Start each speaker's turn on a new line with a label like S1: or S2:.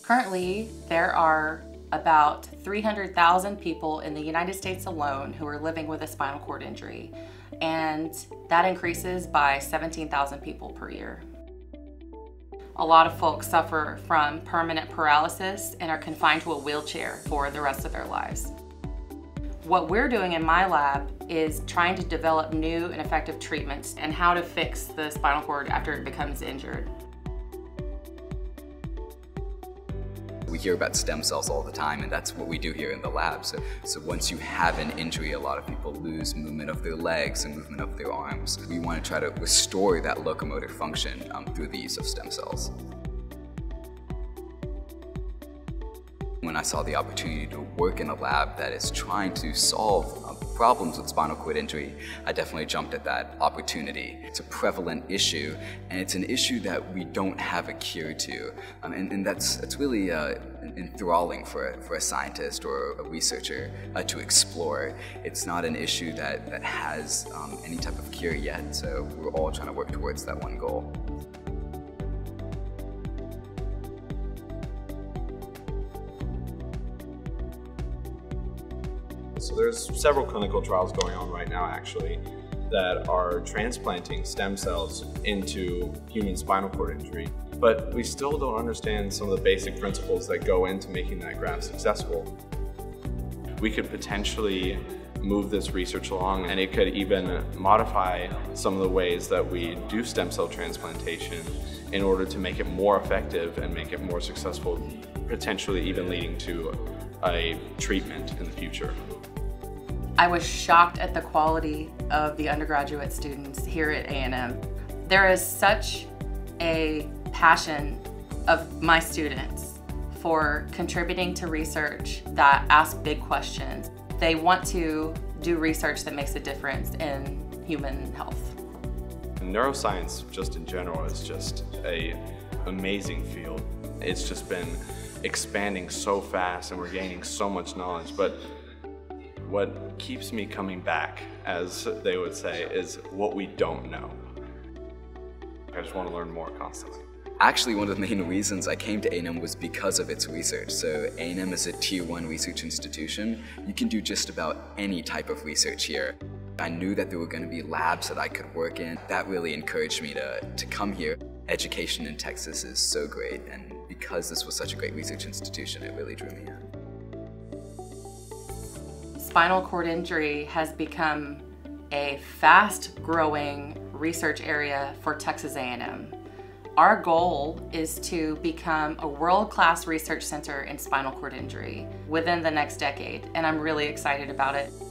S1: Currently, there are about 300,000 people in the United States alone who are living with a spinal cord injury, and that increases by 17,000 people per year. A lot of folks suffer from permanent paralysis and are confined to a wheelchair for the rest of their lives. What we're doing in my lab is trying to develop new and effective treatments and how to fix the spinal cord after it becomes injured.
S2: We hear about stem cells all the time, and that's what we do here in the lab. So once you have an injury, a lot of people lose movement of their legs and movement of their arms. We want to try to restore that locomotor function through the use of stem cells. When I saw the opportunity to work in a lab that is trying to solve problems with spinal cord injury, I definitely jumped at that opportunity. It's a prevalent issue, and it's an issue that we don't have a cure to. And that's really enthralling for a scientist or a researcher to explore. It's not an issue that has any type of cure yet, so we're all trying to work towards that one goal.
S3: So there's several clinical trials going on right now actually that are transplanting stem cells into human spinal cord injury, but we still don't understand some of the basic principles that go into making that graft successful. We could potentially move this research along, and it could even modify some of the ways that we do stem cell transplantation in order to make it more effective and make it more successful, potentially even leading to a treatment in the future.
S1: I was shocked at the quality of the undergraduate students here at A&M. There is such a passion of my students for contributing to research that asks big questions. They want to do research that makes a difference in human health.
S3: Neuroscience, just in general, is just an amazing field. It's just been expanding so fast and we're gaining so much knowledge, but what keeps me coming back, as they would say, is what we don't know. I just want to learn more constantly.
S2: Actually, one of the main reasons I came to A&M was because of its research. So A&M is a Tier 1 research institution. You can do just about any type of research here. I knew that there were going to be labs that I could work in. That really encouraged me to come here. Education in Texas is so great, and because this was such a great research institution, it really drew me in.
S1: Spinal cord injury has become a fast-growing research area for Texas A&M. Our goal is to become a world-class research center in spinal cord injury within the next decade, and I'm really excited about it.